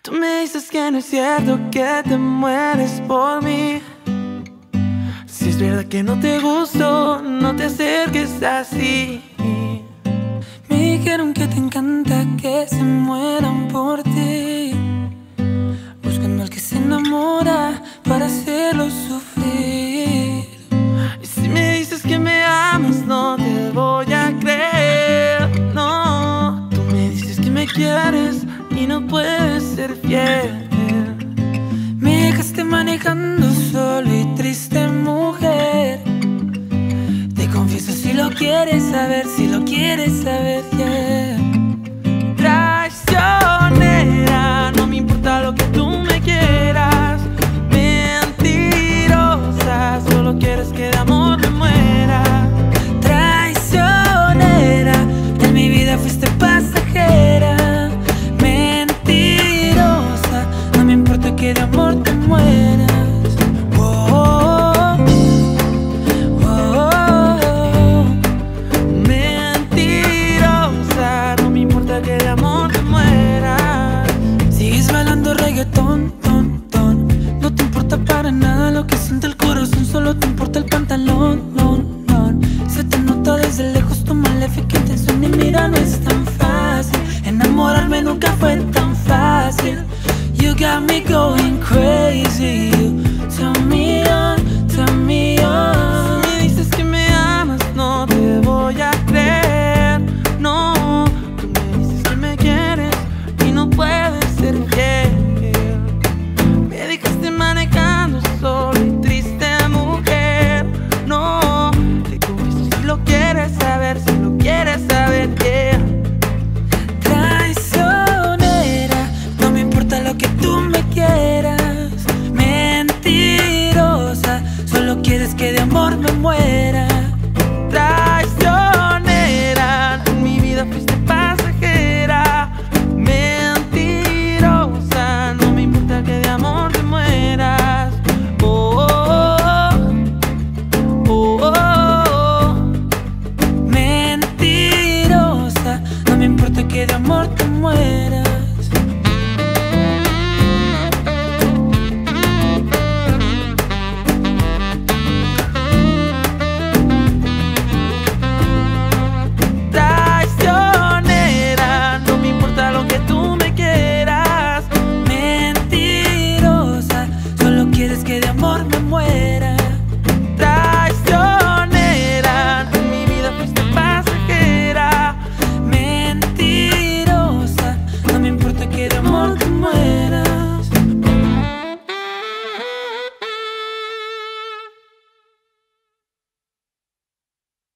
Tú me dices que no es cierto que te mueres por mí. Si es verdad que no te gustó, no te acerques así. Me dijeron que te encanta que se mueran por ti, buscando al que se enamora para hacerlo sufrir. Y si me dices que me amas, no te voy a creer, no. Tú me dices que me quieres y no puedes ser fiel. Me dejaste manejando solo y triste, mujer. Te confieso si lo quieres saber, si lo quieres saber, yeah. Traicionera, no me importa lo que tú me quieras. Mentirosa, solo quieres que de amor me muera. Traicionera, en mi vida fuiste pasajera. Mentirosa, no me importa que de amor te mueras. Que de amor te mueras. Sigues bailando reggaetón, ton, ton. No te importa para nada lo que siente el corazón, solo te importa el pantalón, non, non. Se te nota desde lejos tu maléfica intención y mira, no es tan fácil. Enamorarme nunca fue tan fácil. You got me going crazy. You turn me on, turn me on. Si me dices que me amas, no te voy a creer, no. No puedes ser fiel. Me dejaste manejando solo y triste, mujer. No, te confieso si lo quieres saber, si lo quieres saber, yeah. Traicionera, no me importa lo que tú me quieras. Mentirosa, solo quieres que de amor me muera. Traicionera, en mi vida fuiste pasajera. Que de amor te mueras. Oh, oh, oh, oh, oh. Mentirosa, no me importa que de amor te mueras. Traicionera, no me importa lo que tú me quieras. Quieres que de amor me muera. Traicionera, en mi vida fuiste pasajera. Mentirosa, no me importa que de amor te muera.